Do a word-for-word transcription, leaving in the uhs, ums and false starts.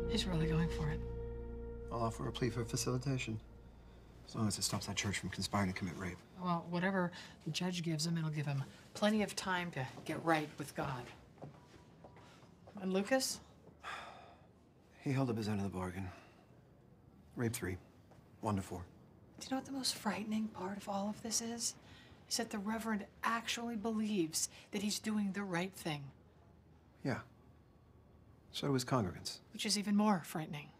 He's really going for it. I'll offer a plea for facilitation, as long as it stops that church from conspiring to commit rape. Well, whatever the judge gives him, it'll give him plenty of time to get right with God. And Lucas? He held up his end of the bargain. Rape three, one to four. Do you know what the most frightening part of all of this is? Is that the Reverend actually believes that he's doing the right thing. Yeah. So do his congregants. Which is even more frightening.